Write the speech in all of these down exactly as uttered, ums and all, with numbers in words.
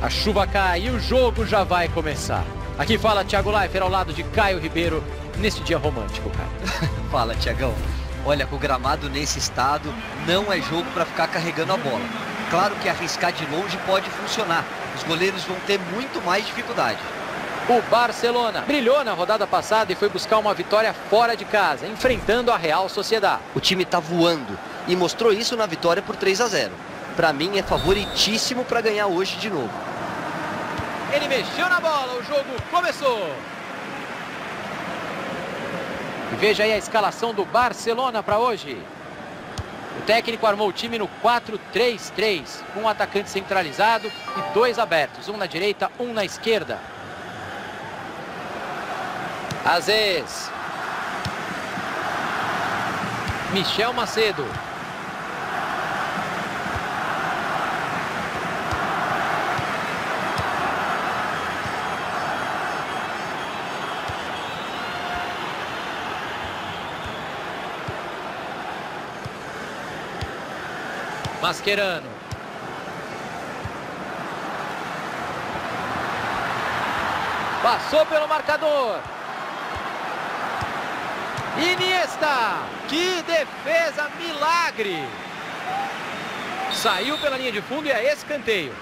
A chuva cai e o jogo já vai começar. Aqui fala Thiago Leifert ao lado de Caio Ribeiro neste dia romântico, Caio. Fala, Thiagão. Olha, com o gramado nesse estado, não é jogo para ficar carregando a bola. Claro que arriscar de longe pode funcionar. Os goleiros vão ter muito mais dificuldade. O Barcelona brilhou na rodada passada e foi buscar uma vitória fora de casa, enfrentando a Real Sociedad. O time tá voando e mostrou isso na vitória por três a zero. Para mim é favoritíssimo para ganhar hoje de novo. Ele mexeu na bola, o jogo começou. E veja aí a escalação do Barcelona para hoje. O técnico armou o time no quatro três três, com um atacante centralizado e dois abertos, um na direita, um na esquerda. Aziz. Michel Macedo. Mascherano. Passou pelo marcador. Iniesta. Que defesa, milagre. Saiu pela linha de fundo e é escanteio.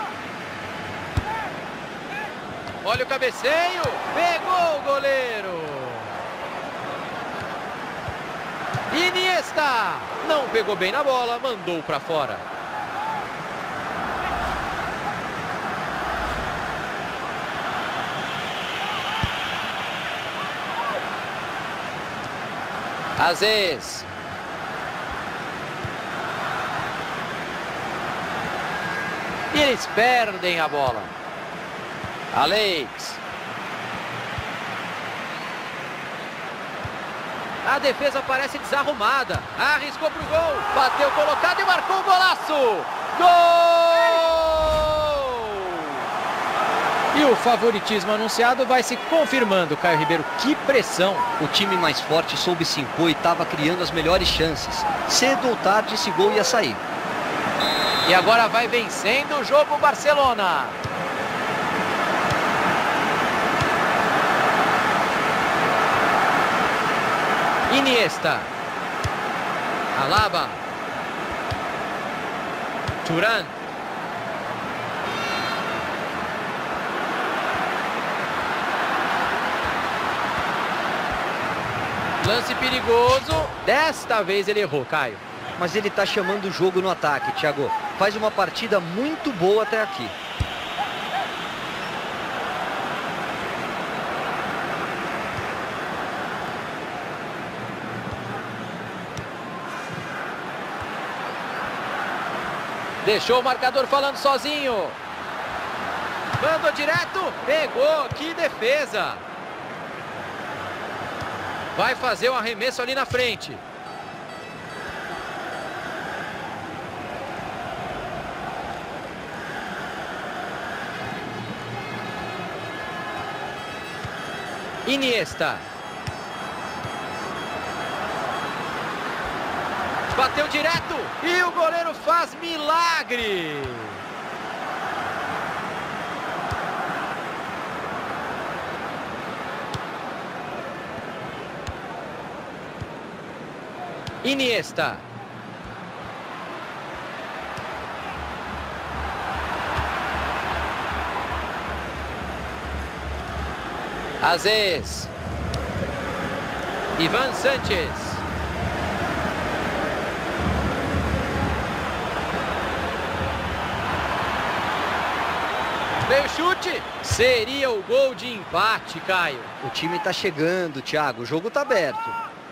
Olha o cabeceio. Pegou o goleiro. Iniesta. Não pegou bem na bola, mandou para fora. Aziz. E eles perdem a bola. Alex. A defesa parece desarrumada. Arriscou pro gol. Bateu colocado e marcou o golaço. Gol! E o favoritismo anunciado vai se confirmando, Caio Ribeiro. Que pressão. O time mais forte soube se impor e estava criando as melhores chances. Cedo ou tarde esse gol ia sair. E agora vai vencendo o jogo o Barcelona. Iniesta. Alaba. Thuram. Lance perigoso. Desta vez ele errou, Caio. Mas ele está chamando o jogo no ataque, Thiago. Faz uma partida muito boa até aqui. Deixou o marcador falando sozinho. Mandou direto. Pegou. Que defesa. Vai fazer o arremesso ali na frente. Iniesta. Bateu direto e o goleiro faz milagre. Iniesta. Aziz. Ivan Sanchez. Veio o chute. Seria o gol de empate, Caio. O time está chegando, Thiago. O jogo está aberto.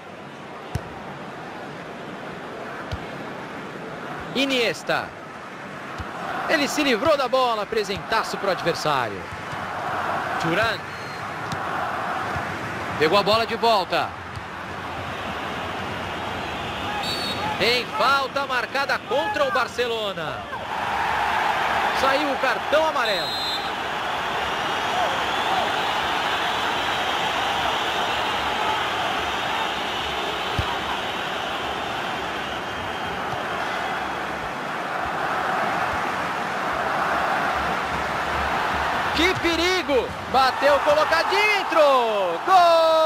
Iniesta. Ele se livrou da bola. Presentaço para o adversário. Thuram. Pegou a bola de volta. Em falta marcada contra o Barcelona. Saiu o cartão amarelo. Que perigo! Bateu colocadinho, entrou! Gol!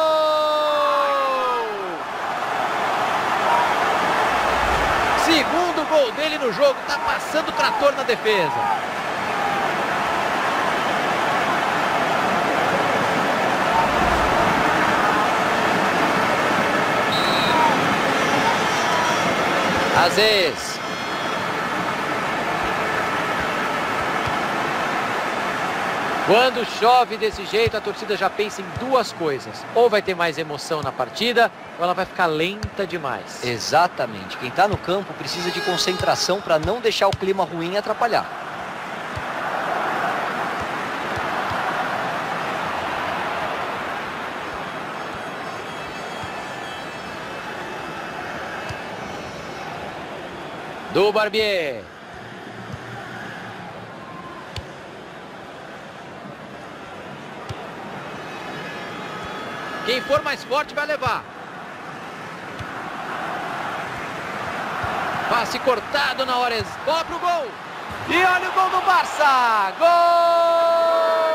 Segundo gol dele no jogo, tá passando o trator na defesa. Aziz. Quando chove desse jeito, a torcida já pensa em duas coisas. Ou vai ter mais emoção na partida, ou ela vai ficar lenta demais. Exatamente. Quem está no campo precisa de concentração para não deixar o clima ruim atrapalhar. Do Barbier. Quem for mais forte vai levar. Passe cortado na hora. Bola pro gol. E olha o gol do Barça. Gol!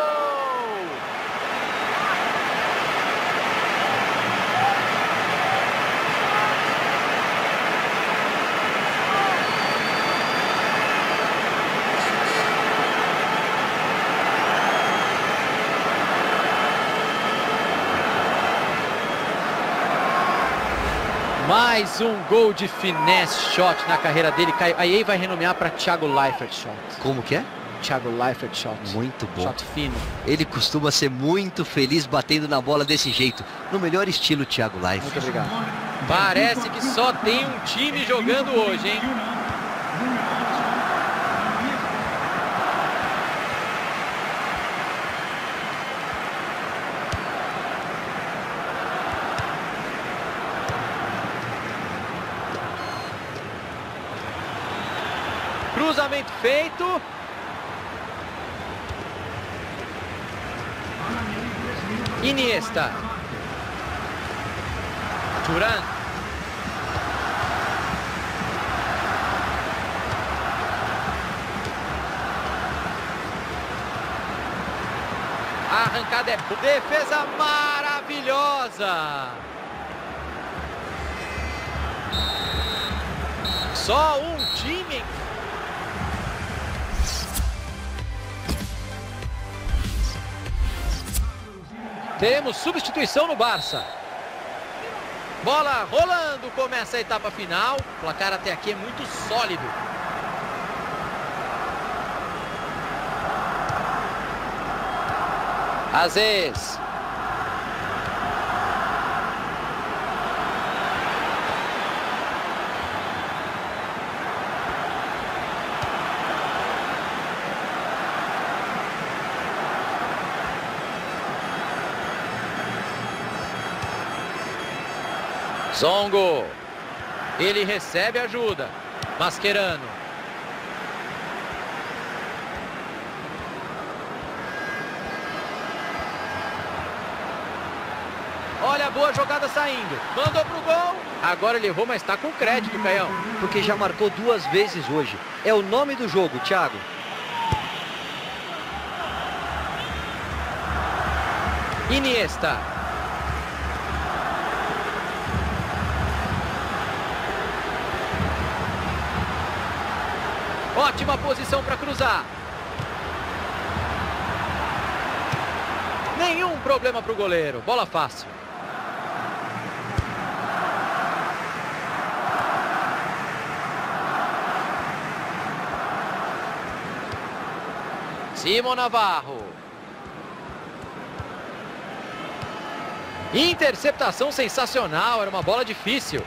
Mais um gol de finesse shot na carreira dele. Aí vai renomear para Thiago Leifert shot. Como que é? Thiago Leifert shot. Muito bom. Shot fino. Ele costuma ser muito feliz batendo na bola desse jeito. No melhor estilo Thiago Leifert. Muito obrigado. Parece que só tem um time jogando hoje, hein? Cruzamento feito. Iniesta. Thuram. A arrancada é boa. Defesa maravilhosa. Só um time. Teremos substituição no Barça. Bola rolando, começa a etapa final. O placar até aqui é muito sólido. Aziz. Zongo. Ele recebe ajuda. Mascherano. Olha a boa jogada saindo. Mandou pro gol. Agora ele errou, mas está com crédito, Caião. Porque já marcou duas vezes hoje. É o nome do jogo, Thiago. Iniesta. Ótima posição para cruzar. Nenhum problema para o goleiro. Bola fácil. Simon Navarro. Interceptação sensacional. Era uma bola difícil.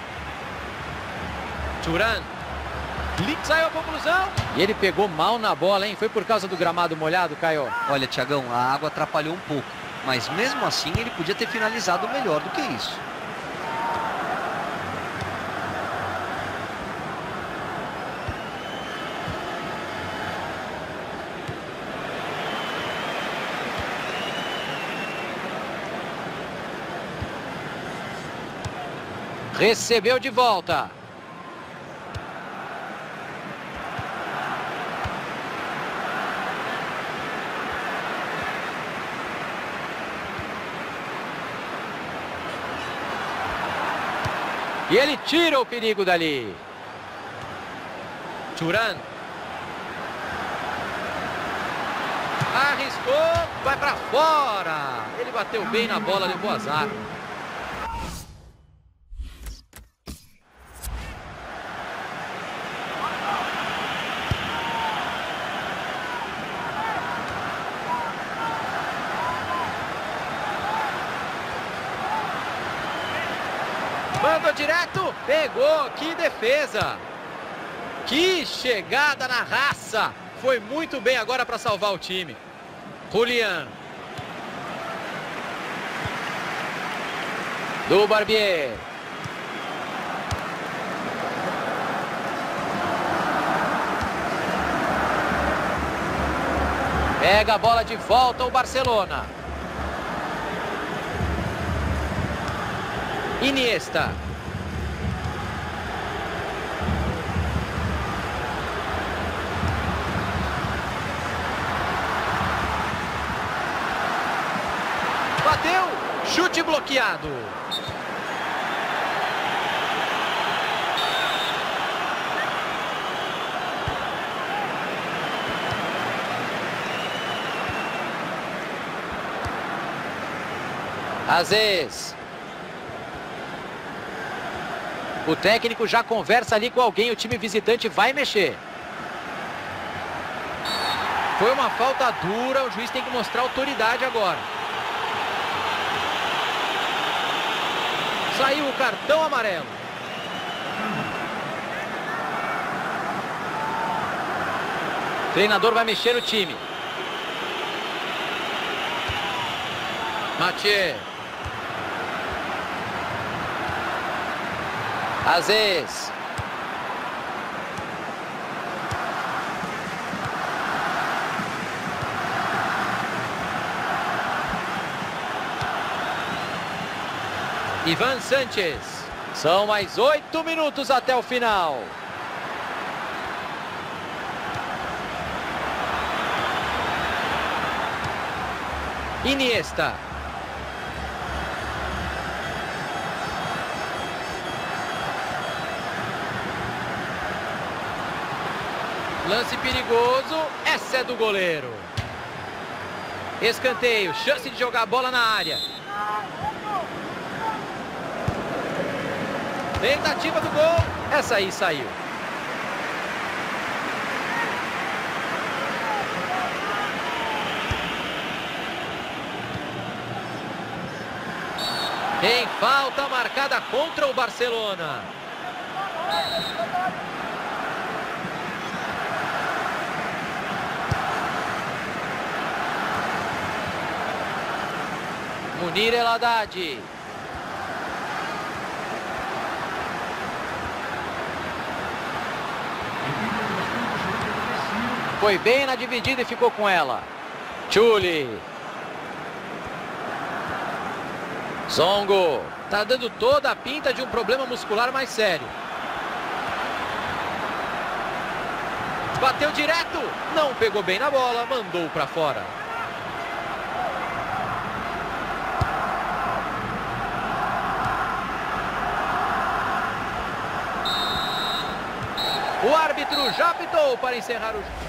Thuram. Saiu a conclusão. E ele pegou mal na bola, hein? Foi por causa do gramado molhado, Caio? Olha, Thiagão, a água atrapalhou um pouco. Mas mesmo assim, ele podia ter finalizado melhor do que isso. Recebeu de volta. E ele tira o perigo dali. Thuram. Arriscou, vai para fora. Ele bateu bem na bola, levou azar. Mandou direto, pegou, que defesa. Que chegada na raça. Foi muito bem agora para salvar o time. Julian. Do Barbier. Pega a bola de volta o Barcelona. Iniesta. Bateu, chute bloqueado. Aziz. O técnico já conversa ali com alguém, o time visitante vai mexer. Foi uma falta dura, o juiz tem que mostrar autoridade agora. Saiu o cartão amarelo. O treinador vai mexer o time. Mathieu. Aziz. Ivan Sanchez. São mais oito minutos até o final. Iniesta. Lance perigoso. Essa é do goleiro. Escanteio. Chance de jogar a bola na área. Tentativa do gol. Essa aí saiu. Tem falta marcada contra o Barcelona. Munir El Haddad. Foi bem na dividida e ficou com ela. Chuli. Zongo. Tá dando toda a pinta de um problema muscular mais sério. Bateu direto. Não pegou bem na bola. Mandou para fora. O árbitro já apitou para encerrar o jogo.